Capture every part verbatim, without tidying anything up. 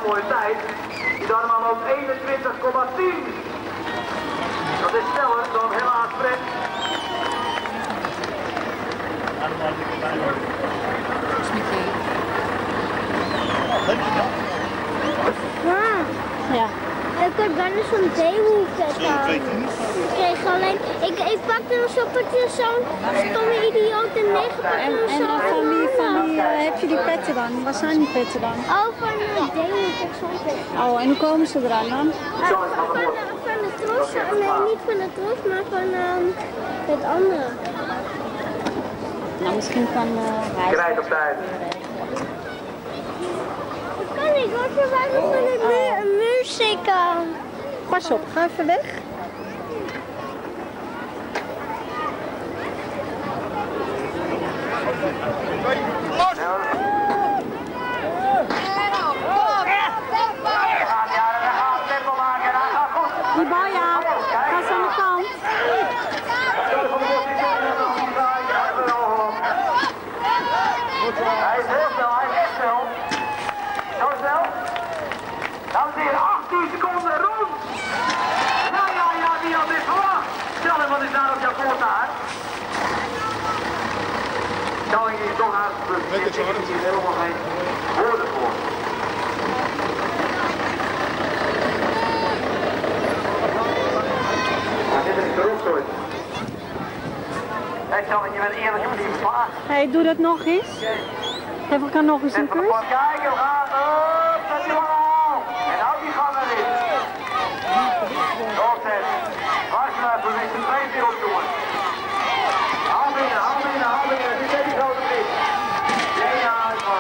mooie tijd. Die Darman loopt eenentwintig komma tien. Dat is sneller dan helaas Fred. Ja. Ik had bijna zo'n theehoekje aan. Ik kreeg alleen, ik, ik pakte een soppertje zo'n stomme idioot en negen pakte En, en dan van wie, van wie uh, heb je die petten dan? Waar zijn die petten dan? Oh, van de theehoekje, zo'n pet. Oh, en hoe komen ze eraan dan? Uh, van, van de tros, nee niet van de tros, maar van um, het andere. Nou, misschien van uh, Reis. Krijt op tijd. Kan ik, want er waren van de mu muziek aan. Pas op, ga even weg. Die bal, ja. Ga eens aan de kant. Hij is heel snel, hij is echt snel. Zo snel. Dames en heren, achttien seconden rond. Ja, ja, ja, wie had dit verwacht? Stel hem, wat is daar op jouw voortaart? Stelling is toch uitgeput. Ik denk dat hier helemaal geen woorden voor. Ja, dit is de rotzooi. Hé, Stelling, je bent eerlijk, je bent niet verslagen. Hé, hey, doe dat nog eens. Geef elkaar nog eens een kus. Kijken, we gaan op, dat is allemaal. En nou die gaan erin. Doorzet. Waarschuwen, we zijn twee wereld jongens. Haal binnen, haal binnen, haal binnen. Dit is die grote blik. Nee, ja, uitval.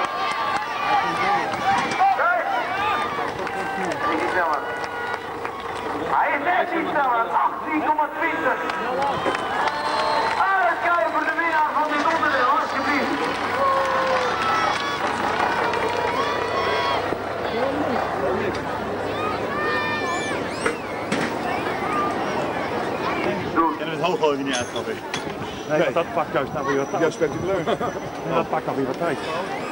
Kijk. Hij is sneller. Hij is echt niet sneller. achttien komma twintig. Uitkijken voor de winnaar van dit onderdeel, alsjeblieft. En het hooggooien niet uit, snap ik. Nee, nee. Dat pakt juist nou weer wat tijd. Ja, spectaculair. Ja, dat pakt dan weer wat tijd.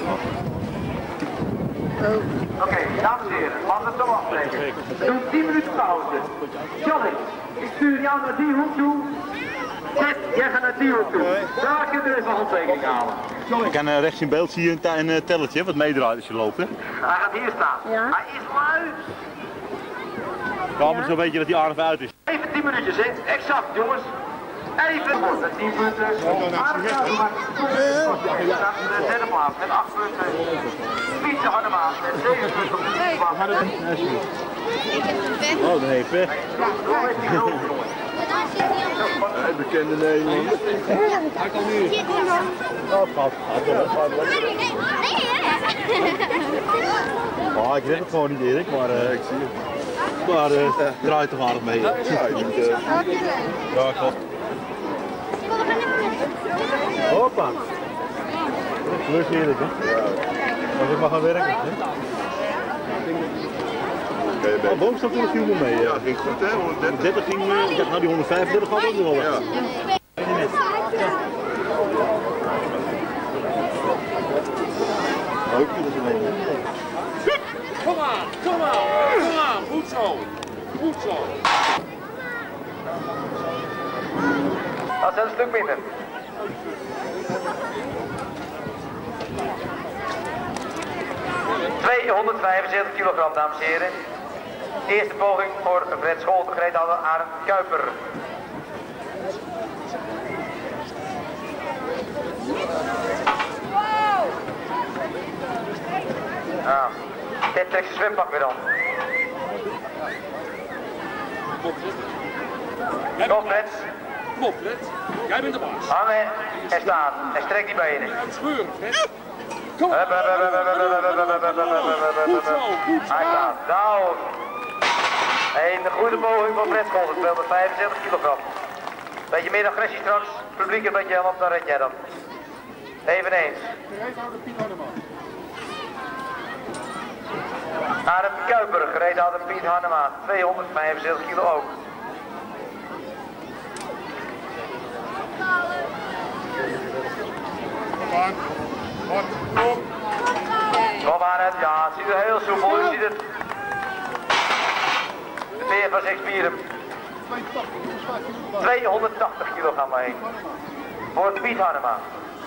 Oké, okay, dames en heren, laten we het zo afspreken. We doen tien minuten pauze. Johnny, ik stuur jou naar die hoek toe. Ted, jij gaat naar die hoek toe. Daar kun je even een handtekening halen. Ik kan uh, rechts in beeld zie je een, een telletje wat meedraait als je loopt. Hè? Hij gaat hier staan. Ja. Hij is lui. Ja, maar zo weet je dat hij aardig uit is. Even tien minuutjes, hè. Exact, jongens. Even. Met tien punten. De derde plaats met acht punten. Pietje Hardemaan met zeven punten. Oh, dan heeft pech. Een bekende Nederlander. Hij kan nu. Oh, gaat. Oh, ik red het gewoon niet, Erik, maar uh, ik zie het. Maar uh, draait toch aardig mee. Ja, ja, klopt. Hoppa. Leuk Erik, hè? Ja. Als ik maar gaan werken, hè? Oh, boom staat toen viel me mee. Ja, ging goed, hè? honderddertig ging, uh, ik dacht nou die honderdvijfendertig gaat ook nog wel weg. Ja. Leuk, dat is een Kom aan, kom aan, kom aan, goed zo, goed zo. Dat is een stuk minder. tweehonderdvijfenzeventig kilogram, dames en heren. Eerste poging voor Fred Scholte, gereden aan Arend Kuiper. Nou, dit trekt zijn zwempak weer aan. Kom Fred. Kom op Fred, jij bent de baas. Hangen en staan en strek die benen. Scheuren Fred. Kom op. Goed zo, goed zo. Hij staat. Nou. Een goede poging van Fred Scholte, tweehonderdvijfenzeventig kilogram. Beetje meer agressie straks. Publiek een beetje help, dan red jij dan. Eveneens. Arend Kuiper, gereden hadden Piet Hannema, tweehonderdvijfenzeventig kilo ook. Kom aan, kom, kom. Kom maar het, ja, het ziet er heel soepel uit, ziet het. De veer van Shakespeare. tweehonderdtachtig kilo gaan we heen. Voor Piet Harnema.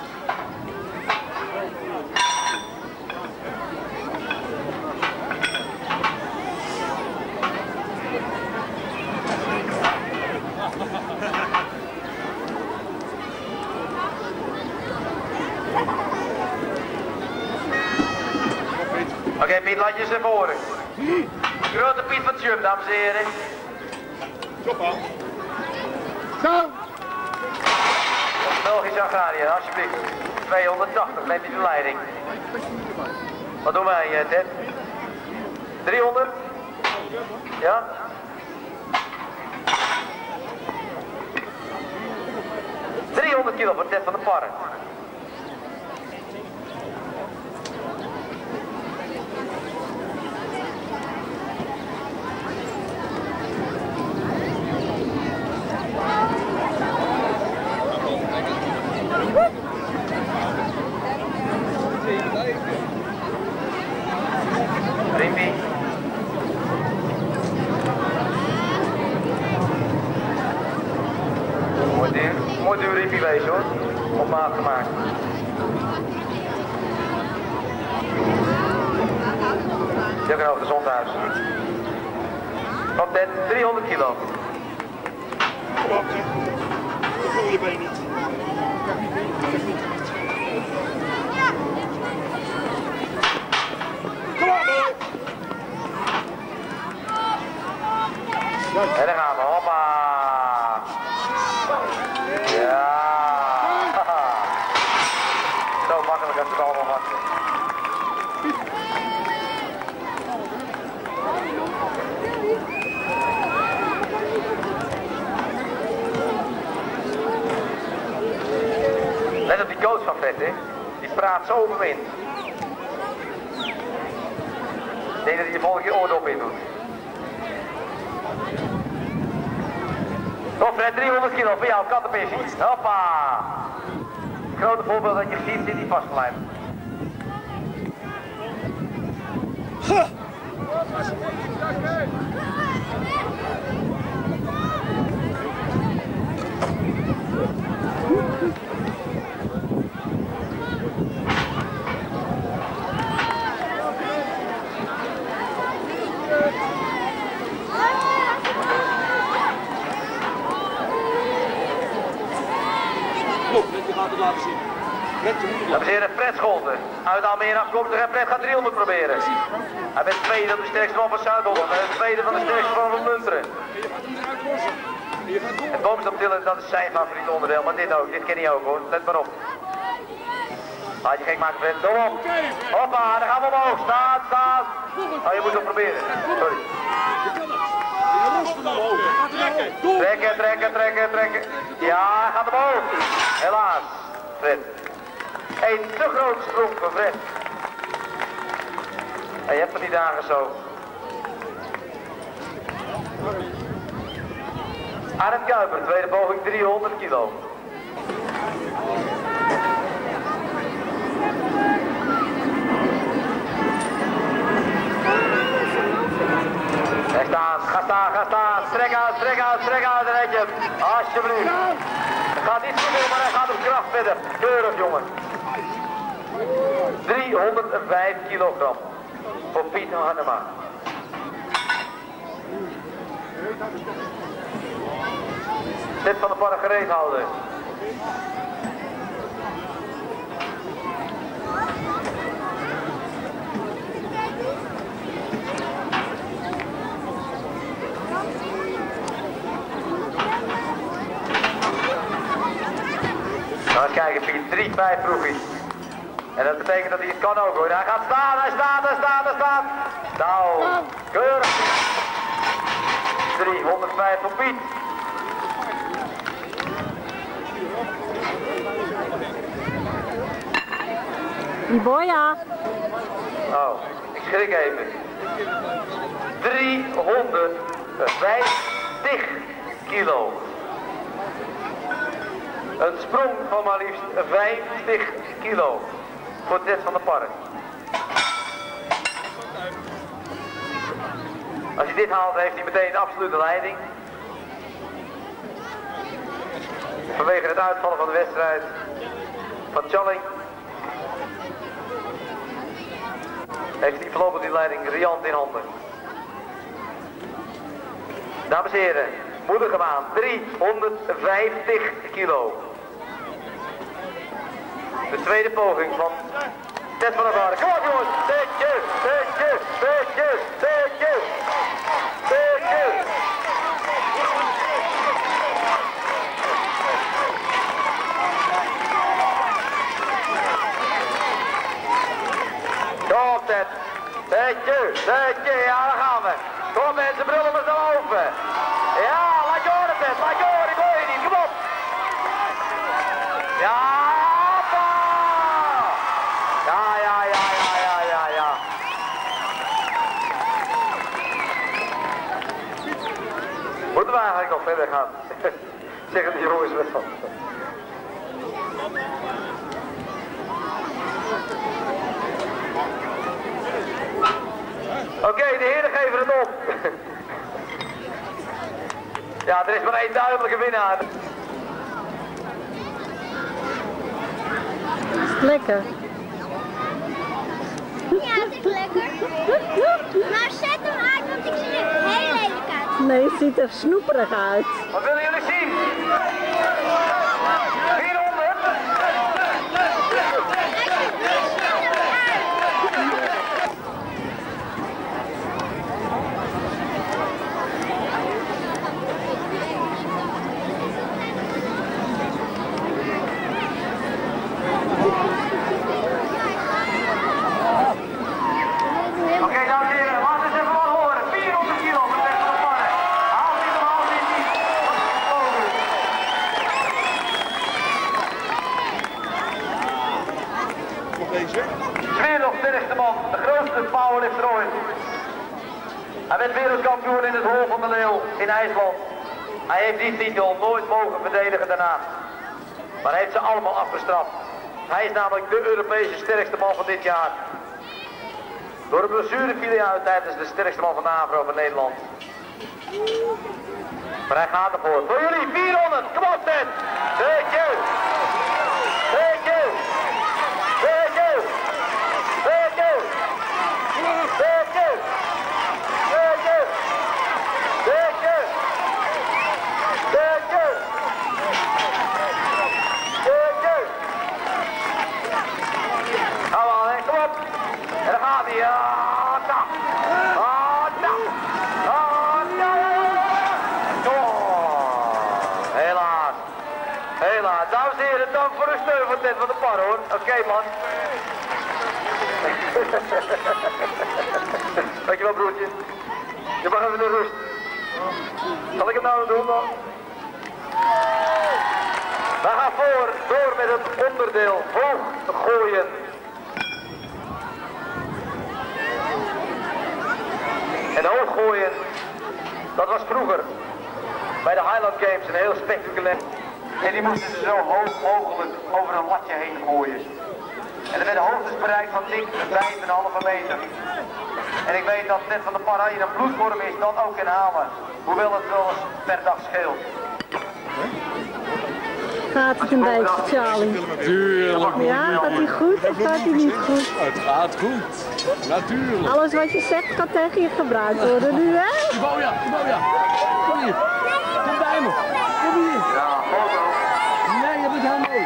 Oké okay, Piet, laat je eens naar voren. Grote Piet van Tjum, dames en heren. Zo. Belgisch Agrariër, alsjeblieft. tweehonderdtachtig, neemt hij de leiding. Wat doen wij, Ted? driehonderd? Ja? driehonderd kilo voor Ted van de Parren. Rimpie. Mooi duur, mooi duur Rimpie wezen hoor, op maat gemaakt. Juggen over de Zondhuis. Op dit driehonderd kilo. Kom op, dat voel je been niet. Kom op, boy. En dan gaan we, hoppa! Ja! Zo makkelijk als het allemaal was. Let op die coach van Vet, hè? Die praat zo over wind. Ik denk dat hij de volgende keer oordop in doet. Toch Fred, driehonderd kilo voor jou, kattenpissie. Hoppa! Grote voorbeeld dat je ziet, zit die vastgelijmd. Huh. Laten zien. Dames en heren, Fred Scholten. Uit Almere afkomstig en Fred gaat driehonderd proberen. Hij bent tweede van de sterkste man van Zuid-Holland. Hij is tweede van de sterkste man van Lunteren. Het boomstaptillen, dat is zijn favoriete onderdeel, maar dit ook. Dit ken je ook hoor. Let maar op. Laat je gek maken Fred. Kom op. Hoppa, daar gaan we omhoog. Staat, staat. Oh, je moet het proberen. Sorry. Trekken, trekken, trekken, trekken. Ja, hij gaat omhoog. Helaas, Fred. Een te grote sprong voor Fred. En je hebt er die dagen zo. Arend Kuiper, tweede poging driehonderd kilo. Ga staan, ga staan, ga staan. Strek uit, strek uit, strek uit, red je hem. Alsjeblieft. Het gaat iets te veel, maar hij gaat op kracht verder. Keurig, jongen. driehonderdvijf kilogram. Voor Piet Harnema. Dit van de Parren gereed houden. Nou, eens kijken, Piet, drie, vijf proefjes. En dat betekent dat hij het kan ook hoor. Hij gaat staan, hij staat, hij staat, hij staat. Nou, keurig. driehonderdvijf voor Piet. Die boya. Oh, ik schrik even. driehonderdvijftig kilo. Een sprong van maar liefst vijftig kilo voor Ted van de Parren. Als hij dit haalt, heeft hij meteen de absolute leiding. Vanwege het uitvallen van de wedstrijd van Challing heeft hij voorlopig die leiding riant in handen. Dames en heren, moedige maan, driehonderdvijftig kilo. De tweede poging van Ted van der Vaart. Kom op jongens, Tedje, Tedje, Tedje, Tedje, Tedje. Kom op Ted, Tedje, Tedje, ja daar gaan we. Kom mensen, brullen we zo open. Ja, laat je horen Ted, laat je horen, ik hoor je niet, kom op. Ja, pa! Ja, ja, ja, ja, ja, ja, ja. Moeten we eigenlijk nog verder gaan? Zeggen die jongens wel. Oké, okay, de heren geven het op. Ja, er is maar één duidelijke winnaar. Lekker. Ja, het is lekker. Maar zet hem uit, want ik zie er heel lelijk uit. Nee, het ziet er snoeperig uit. Wat willen jullie zien? vierhonderd? Oké, dames en heren, laten we eens even wat horen. vierhonderd kilo voor de van de mannen. Haal dit hem, haal dit niet. Nog deze? tweehonderddertigste man, de grootste powerlifter ooit. Hij werd wereldkampioen in het Hol van de Leeuw in IJsland. Hij heeft die titel nooit mogen verdedigen daarna. Maar hij heeft ze allemaal afgestraft. Hij is namelijk de Europese sterkste man van dit jaar. Door een blessure viel hij uit tijdens de sterkste man van de AVRO van Nederland. Maar hij gaat ervoor. Voor jullie vierhonderd, kom op Ted! Thank you! Thank you! Thank you! Thank you! Thank you! Thank you! Thank you! Thank you! Thank you! Hou aan, hè, kom op! En dan gaat hij. Ah, nou. Ah, nou. Ah, nou. Oh, helaas. Helaas. Dames en heren, dank voor de steun van Ted van de Par hoor. Oké okay, man. Dankjewel broertje. Je mag even de rust. Zal ik het nou doen dan? We gaan voor, door met het onderdeel hoog gooien. En hoog gooien, dat was vroeger bij de Highland Games een heel spectaculair. En die moesten ze zo hoog mogelijk over een latje heen gooien. En er werd een hoogtesbereik van dik vijf komma vijf meter. En ik weet dat net van de Par, als je een bloedvorm is, dat ook kan halen. Hoewel het wel eens per dag scheelt. Gaat het een beetje, Charlie? Tuurlijk. Ja, gaat hij goed of gaat hij niet goed? Het gaat goed. Natuurlijk. Alles wat je zegt kan tegen je gebruikt worden nu, hè? Boja, Boja. Kom hier. Kom bij me. Kom hier. Ja, foto. Nee, je bent heel mooi.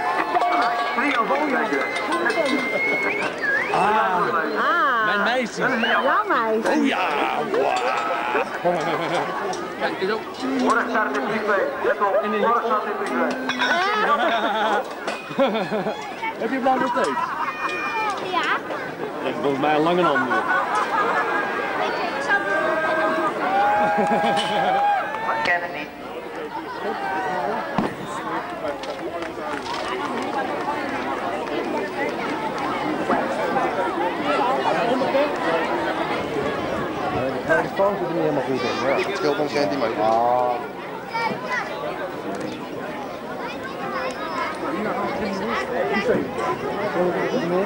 Ah, Ah, mijn meisje. jouw meisje. Oh ja. Wow. Kijk, zo. Morgen staat het in privé. Let op, morgen staat het in privé. Heb je blauw nog steeds? Ja. Dat is volgens mij een lange handen. Weet je, ik zal Maar ik ken het niet. De telefoon zit er niet helemaal goed in. Ja, het scheelt een centimeter. Ah.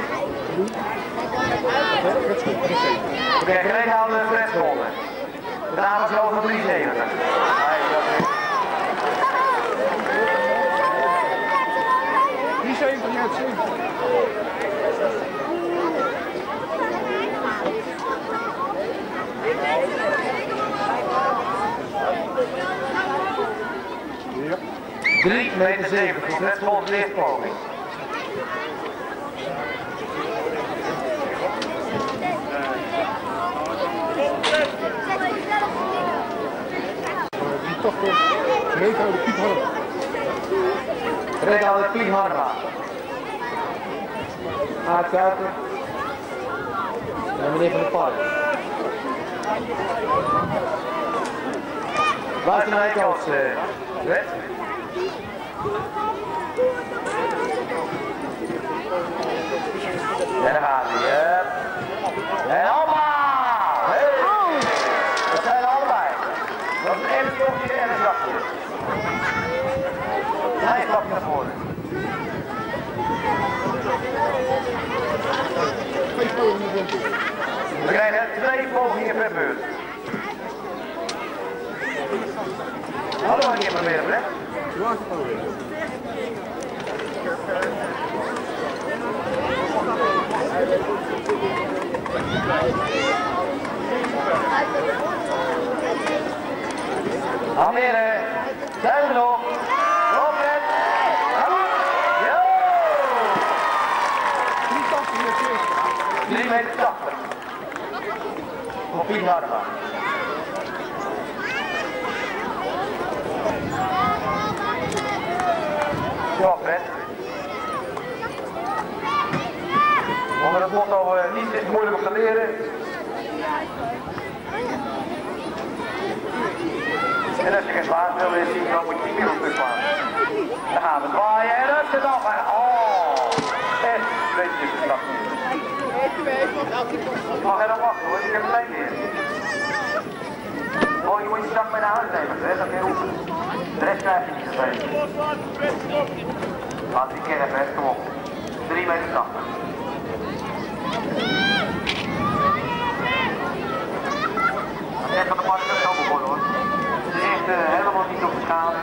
Oké, geen houden, Fred Volder. De dames over drieënzeventig. drieënzeventig net zeventig. drie meter zeventig, net volgens de eerste poging. Die toch reed houden Piet Harma. Reed houden Piet Harma. Aard Kuiper. En meneer Van der Park. Luister naar de kans, Red. En daar gaat hij, hè. En hoppa! Hey. Dat zijn er allebei. Dat is een één stokje en een zakje. Hij stapje naar voren. We krijgen twee pogingen per beurt. Hallo, een keer proberen, hè? Almere, zijn we nog? Op het! Yo! drie meter tachtig. Op Piet Harma. Zo, Fred. Onder het motto, uh, niet is moeilijk om te leren. En als je geen slaat wil willen zien, dan moet je niet meer op de slaan. Dan gaan we draaien en dat is het af. Oh, echt een beetje te stap. Mag je dan wachten hoor, ik heb het tijd weer. Oh, je moet je zak mee naar huis nemen, hè? Dat kun je oefenen. De rest krijg je niet gegeven. Laat die keer even, kom op. drie meter tachtig. Echt van de park is ook begonnen hoor. Het is echt uh, helemaal niet op de schade.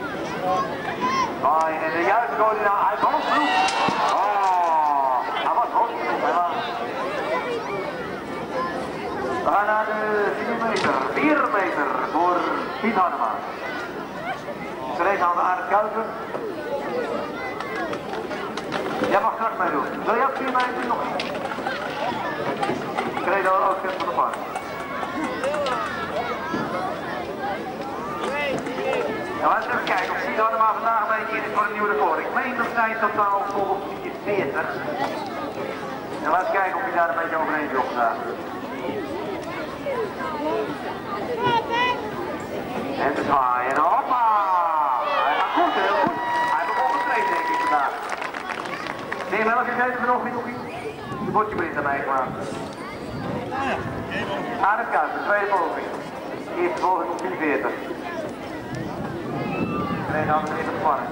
Oh, en de juiste coördinaat, hij kan op vroeg. Oh, hij was goed. Hij was. We gaan naar de vier meter. vier meter voor Piet Harma. Ze reed aan de Aard Kuiper. Jij mag straks mee doen. Wil jij op vier meter nog? Ik reed al ook van de park. Nou, laten we even kijken of Piet Harma vandaag een beetje in is voor een nieuwe record. Ik meen dat zij totaal volgens is veertig. En laten we kijken of hij daar een beetje overheen wil vandaag. En te zwaaien, hoppa! Hij gaat goed, heel goed. Hij begon getraind denk ik vandaag. Nee, welke gegeven we nog niet, nog niet? De bordjeprint aan mij gemaakt. Aard Kuiper, tweede poging. Eerste poging op vierenveertig. Nee, dan is het spannend.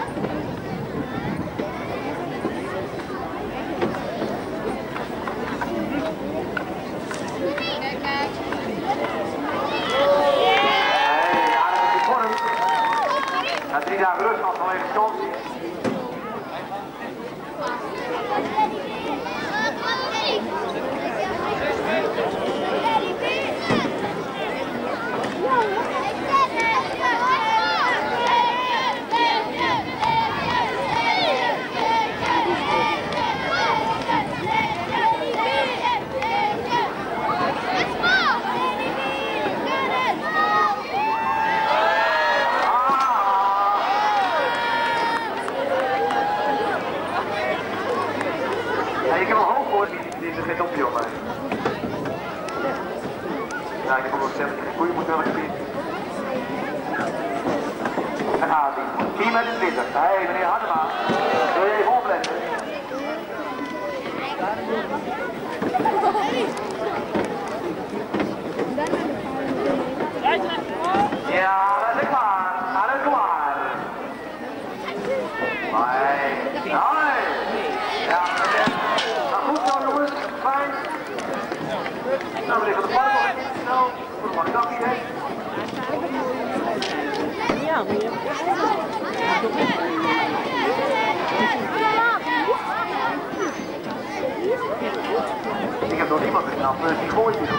Na drie dagen rust had vanwege vakantie. Geen opje op mij. Ja, ik heb ook wel gezegd dat je geen koeien moet willen gebieden. Daar gaat hij. vier meter twintig. Hé, hey, meneer Harma. Wil je even opletten? Ja, dat is klaar. Dat is klaar. Nee. Nee. Ja, nou goed zo jongens. Fijn. Nou, we liggen de park nog even snel. Marcel, voor de dag hier. Ja, weer. Ik heb nog niemand geknapt, dus die gooit hier.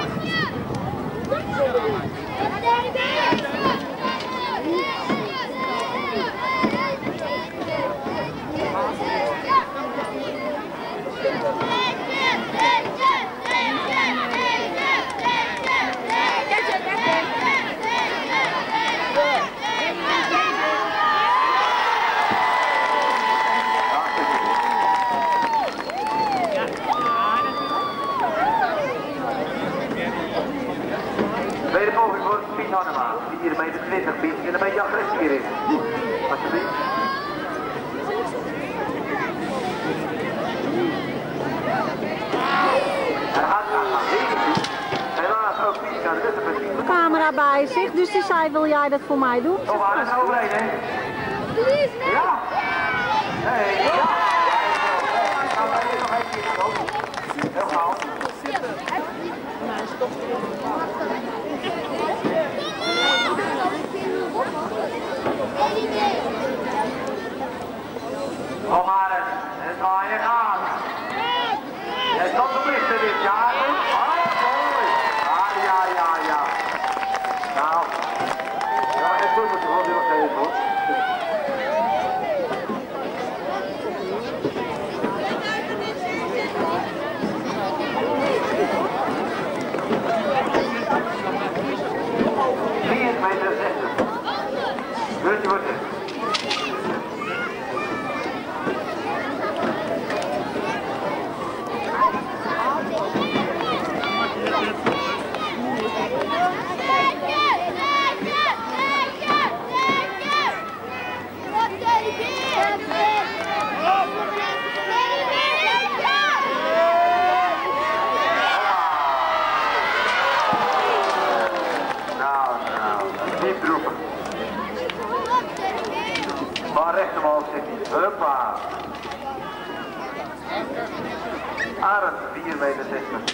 Tweede poging voor Piet Hannema. vier meter twintig, Piet. En een beetje agressie hierin. Alsjeblieft. Er gaat helaas ook Piet naar de tussenpunt. De camera bij zich, dus die zei, wil jij dat voor mij doen? Kom maar, dat is overheen, hè? Ja! Nee, ja! Nou, wij hebben nog één keer gekomen. Heel gauw. Kom maar eens, en draaien aan. Jij stond op lichten dit jaar. Ah, mooi. Ah, ja, ja, ja. Nou, ja, het doet het wel weer nog even hoor. vier meter zestig. Beurtje wordt het. Van recht omhoog zit hij. Huppa. Arend, vier meter zestig.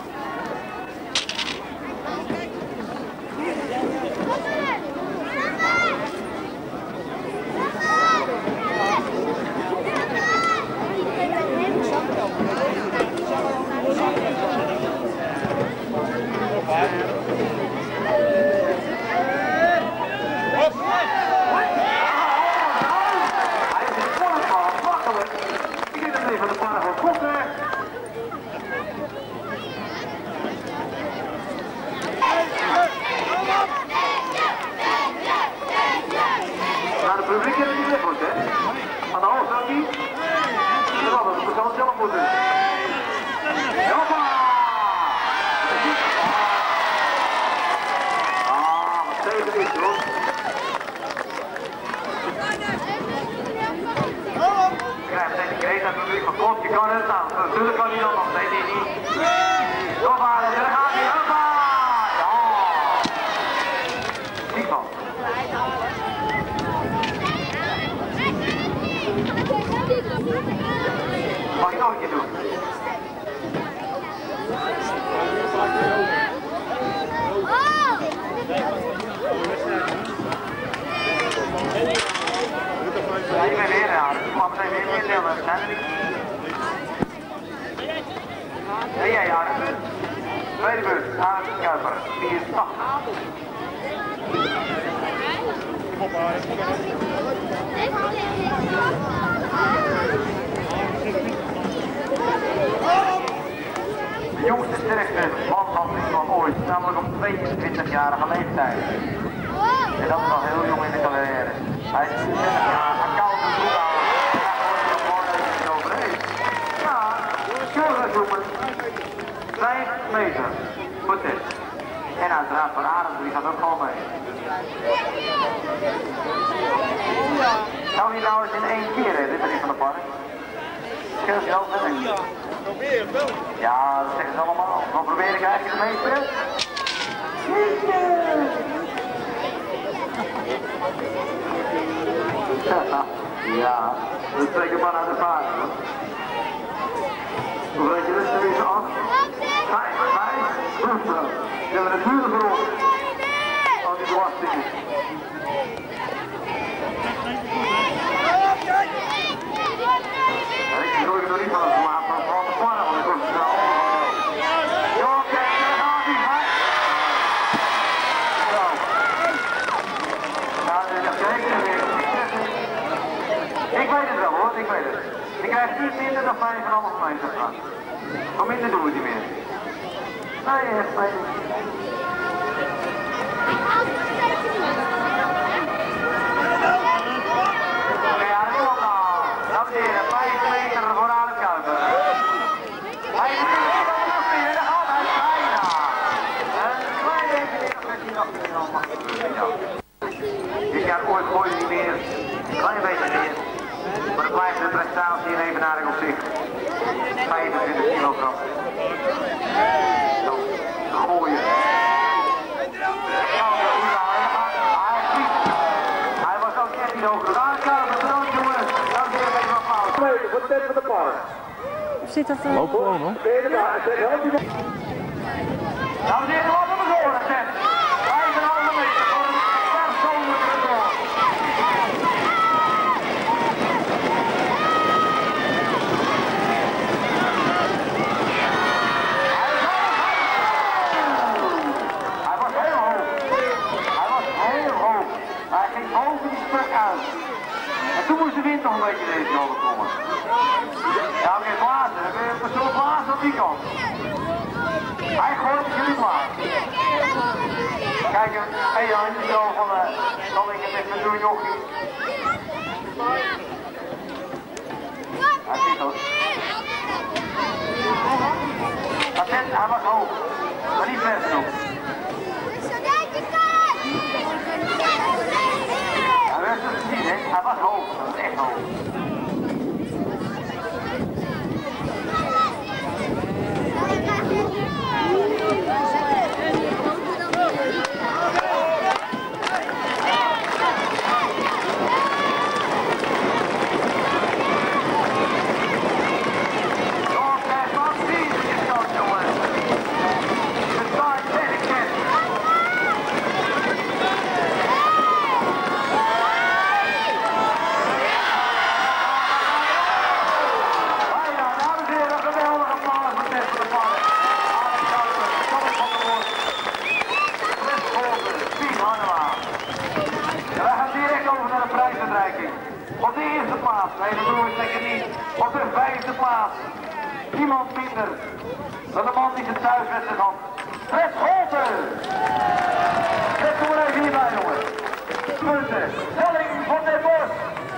Van de paarden van Koster. Nou, de publiek heeft het niet weg, hè? Aan de halve niet. En dan hadden we het zelf zelf moeten. Hoppa! Ah, wat tegen is, hoor. Ja, meteen de kreet uit het publiek van God, je kan het staan. Natuurlijk kan hij dan nog, nee, nee, niet. Kom maar, daar gaat hij, hoppa! Ja! Ziek van. Mag ik nog een keer doen? Ja, ik ben weer raar. Ik kwam meteen weer in deel, we zijn er niet. En jij, Jaren? Tweede beurt, Arend Kuiper, vier tachtig. De jongste sterkste landhandelsman ooit, namelijk op tweeëntwintigjarige leeftijd. En dat is al heel jong in de carrière. Hij is twintig jaar, een koude broek aan. En hij wordt er overheen. Ja, keurig jongens. vijf meter. Goed dit. En uiteraard van Arend, die gaat ook gewoon mee. Zou hij nou eens in één keer, hè, dit van de park? Scheelt je ook, hè? Ja, probeer het wel. Ja, dat zeggen ze allemaal. Dan probeer ik eigenlijk het meeste. Ja, dat trek ik maar naar de paard. Hoe weet je dus er weer af? Vijf, vijf, Ze hebben het vuur verhoogd. Al die belastingen. Ik doe het nog niet van het verlaat, maar vooral de plannen, want ik was het wel. Ja, kijk, daar gaat hij, hè? Zo. Nou, dat kijk je weer. Ik weet het wel hoor, ik weet het. Ik krijg niet minder dan vijf en half meter gaan. Maar minder doen we niet meer. Nee, echt nee. Ja, dat klopt nou. Dames en heren, vijf meter voor aan het kuipen. Hij is er nog weer, daar gaat hij bijna. Een klein beetje meer, nog met die nog meer dan mag gebeuren. Dit jaar ooit gooi je niet meer, een klein beetje meer. Maar het blijft een prestatie en evenaring op zich. vijfentwintig kilogram. Zo, gooien. Hij was ook echt niet hoog. Daar kan het bedankt jongens. Dan weer een beetje applaus. Tweede voor de tent van de park. Zit dat er? Loop gewoon hoor. Dames en heren, wat hebben we gehoord? vijf en half meter voor een persoonlijk record. Hij was heel hoog. Hij was heel hoog. Hij ging boven die stuk uit. En toen moest de wind nog een beetje deze kant komen. Ja, oké, blazen. Dan kun je een persoon blazen op die kant. Hij gooit het jullie blazen. Kijk, hé Jan, zo van, uh, zal ik het even doen, jochie? Hij zit ook. Attent, hij was hoog. Maar niet ver genoeg. Hij werd het niet, hè? Hij was hoog. Dat was echt hoog. Op de eerste plaats, nee dat doen we zeker niet. Op de vijfde plaats, niemand minder dan de man die zijn thuiswedstrijd had. Fred Scholten! Fred, kom maar even hierbij jongens. Punten, Telling van Den Bosch.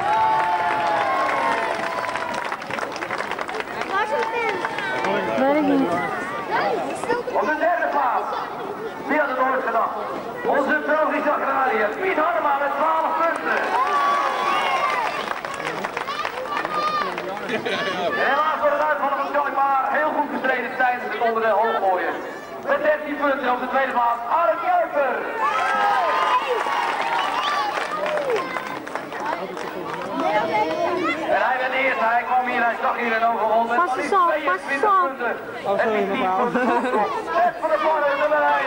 Waar is het in? Weet ik niet. Op de derde plaats, wie had het ooit gedacht? Onze Belgische agrariër, Piet Harma met twaalf punten. Helaas voor het uitvallen van Johnny, maar heel goed gestreden tijdens het onderdeel hooggooien. Met dertien punten op de tweede plaats, Arne Kuiper. En hij werd eerst, hij kwam hier, hij zag hier een overhond met Pas eens op, pas eens op. punten. En die tien punten. Zet voor de park, nummer één.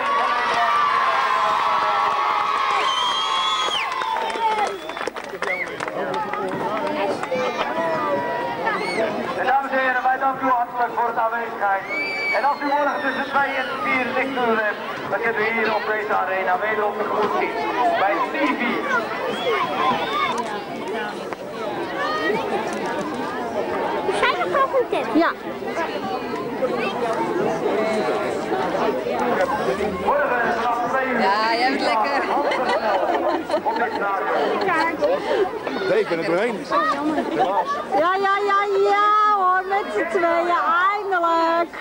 En dames en heren, wij danken u hartelijk voor de aanwezigheid. En als u morgen tussen twee en vier lichtuur hebt, dan kunt u hier op deze arena wederom tegemoet zien. Bij Stevie. Zijn er gewoon goed in? Ja. Morgen vanaf twee uur. Ja, jij bent lekker. Op dit stadion. Nee, ik ben er doorheen. Helaas. Ja, ja, ja, ja hoor, met z'n tweeën, eindelijk.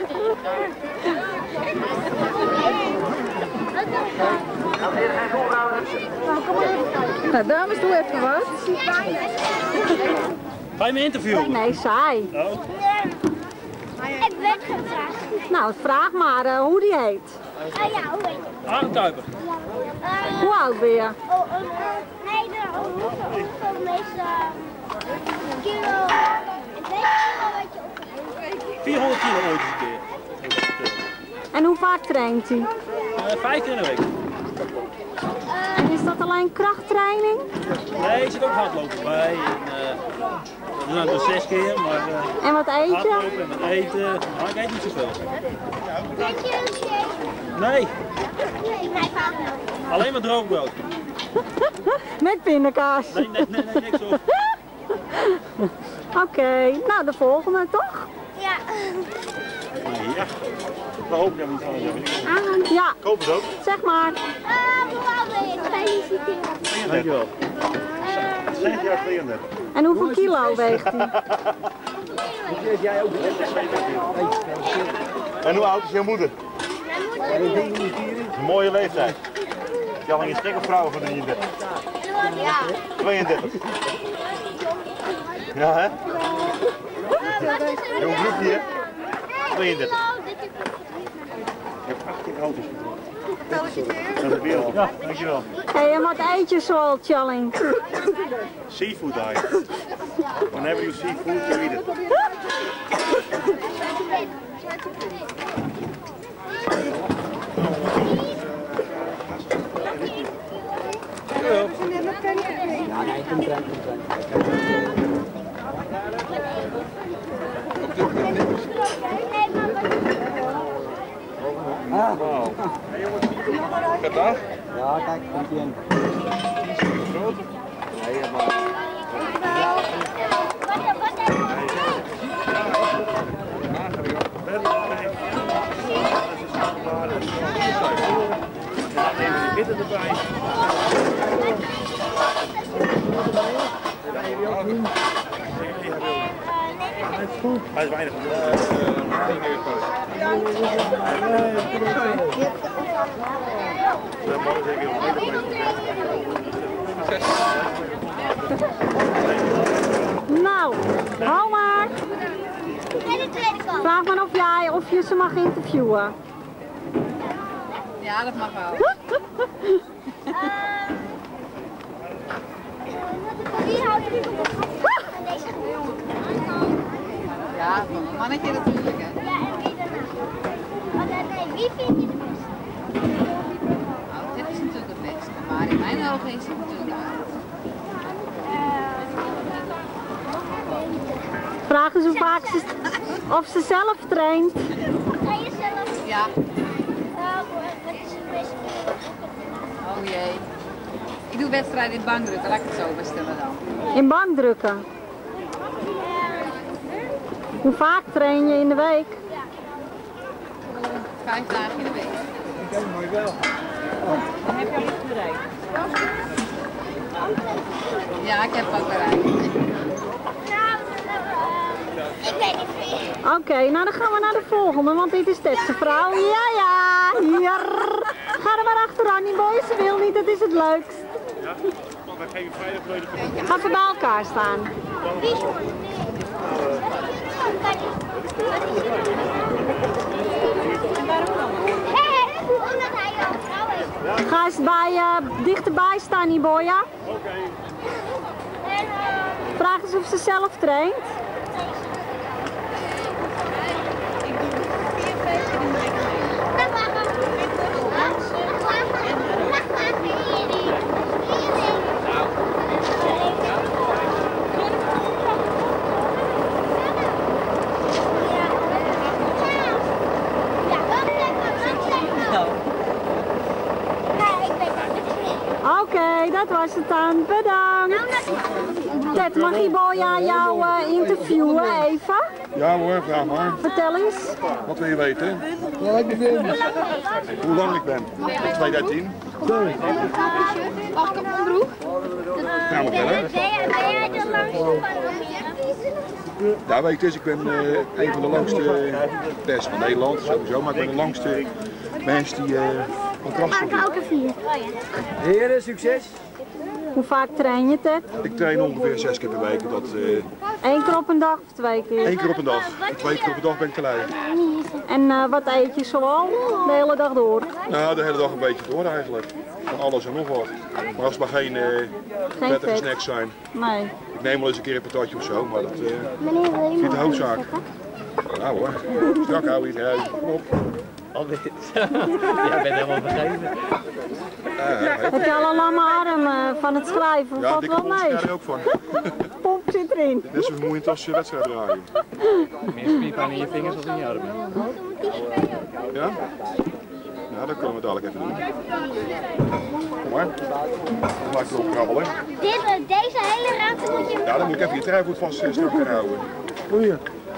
Nou, dames, doe even wat. Ga je me interviewen? Nee, saai. Oh. Ik werd gevraagd. Nou, vraag maar uh, hoe die heet. Ah ja, hoe heet het? Arne Kuiper. Uh, Hoe oud ben je? Oh, uh, nee, de hoeveel, hoeveel meeste kilo. Ik weet niet wat je op. vierhonderd kilo ooit eens een keer. En hoe vaak traint hij? vijf keer in de week. En is dat alleen krachttraining? Nee, er zit ook hardlopen bij. En, uh, we doen het zes keer, maar uh, en wat eet je? hardlopen en wat eten, nou, ik eet niet zoveel. Nee. Alleen maar droogbrood. Met pindakaas? Nee, nee, nee, nee, niks op. Oké, okay, nou de volgende toch? Ja. Ja. Daar hoop ik hem niet van. Ja. Ik hoop het ook. Zeg maar. Ah, hoe oud ben je? Feliciteren. Dankjewel. zes jaar tweeëndertig. En hoeveel kilo weegt hij? En hoe oud is jouw moeder? Een mooie leeftijd. Jalling is gek of vrouwen van drieëndertig? Ja. tweeëndertig. Ja, hè? Jong broekje, hè? tweeëndertig. Ik heb achttien auto's getrokken. Dat is de wereld. Ja, dankjewel. Hé, hey, en wat eet je zoal, Challing? Seafood diet. Whenever you see food, you eat it. Ja, nee, ik kom eruit, ik kom eruit. Wauw. Gaat dat? Ja, kijk, komt ie in. Grote? Nee, maar... Bitter erbij. Hij is weinig. Nou, hou maar. Vraag maar of jij of je ze mag interviewen. Ja, dat mag wel. Wie houdt jullie van deze Ja, van een mannetje natuurlijk. Hè. Ja, en wie daarna? Oh, nee, wie vind je de beste? Nou, dit is natuurlijk het beste, maar in mijn ogen is het natuurlijk uit. Vraag eens hoe vaak ze, of ze zelf traint. Ga je zelf? Ja. Uh, wat is het beste? Oh jee. Ik doe wedstrijden in bankdrukken, laat ik het zo bestellen dan. In bankdrukken. Hoe vaak train je in de week? Vijf dagen in de week. Oké, mooi wel. Dan heb je al iets bereikt. Ja, ik heb ook bereikt. Ik weet niet meer. Oké, okay, nou dan gaan we naar de volgende, want dit is Tetse vrouw. Ja, ja, hier. Ga er maar achteraan, die boy, ze wil niet, dat is het leukst. Ja, dan geef je vrijdag volledig. Ga ze bij elkaar staan. Wie is het? Hé, omdat hij jouw vrouw is. Ga eens bij, uh, dichterbij staan, die boy, ja? Oké. Okay. Vraag eens of ze zelf traint. Oké, okay, dat was het dan. Bedankt. Ted, mag Iboja jou uh, interviewen even? Ja hoor, vraag maar. Vertel eens. Wat wil je weten? Ja, ik ben. Hoe lang ik ben? tweeduizend tien. Sorry. Mag ik op mijn broek? Ja, moet wel, hè? Ben jij de langste van Ja, weet je, ik ben uh, een van de langste pers van Nederland, sowieso, maar ik ben de langste mens die uh, een kracht ook een vier. Heren, succes. Hoe vaak train je, Ted? Ik train ongeveer zes keer per week. Dat, uh, Eén keer op een dag of twee keer? Eén keer op een dag. En twee keer op een dag ben ik te leiden. En uh, wat eet je zoal de hele dag door? Nou, de hele dag een beetje door eigenlijk. Van alles en nog wat. Maar als het maar geen, uh, geen prettige vet. snacks zijn. Nee. Ik neem wel eens een keer een patatje of zo, maar dat uh, Meneer, wil je is niet de hoofdzaak. Nou hoor, strak houden, ja, kom op. Alweer. Jij bent helemaal vergeten. Heb je al een lamme arm uh, van het schrijven? Ja, valt dikke wel pomp mee? krijg je er ook van. Pomp zit erin. Net zo vermoeiend als je wedstrijd draaien. Meer spierpijn in je vingers dan in je armen. Ja? Ja, dat kunnen we dadelijk even doen. Kom maar. Dan maak je erop krabbelen. Dit, deze hele ruimte moet je... Ja, dan moet ik even je trui goed vast uh, strak gaan houden. Goeie.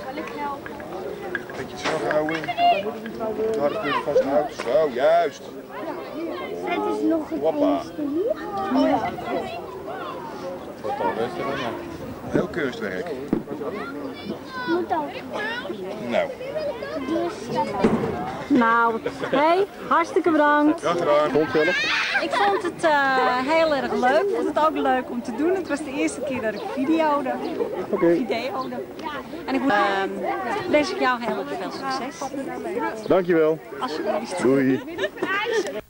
Beetje strak houden. De harde punt vasthouden. Zo, juist. Het is nog het Hoppa. enigste hier. Oh ja. Wordt al rustig dan ja. Heel kunstwerk. Moet ook. Nou. Nou, hé, hey, hartstikke bedankt. Ja, gedaan. Vond zelf. Ik vond het uh, heel erg leuk. Ik vond het ook leuk om te doen. Het was de eerste keer dat ik video'de. Oké. Video'de. En ik uh, wens ik jou heel erg veel succes. Dankjewel. Alsjeblieft. Doei.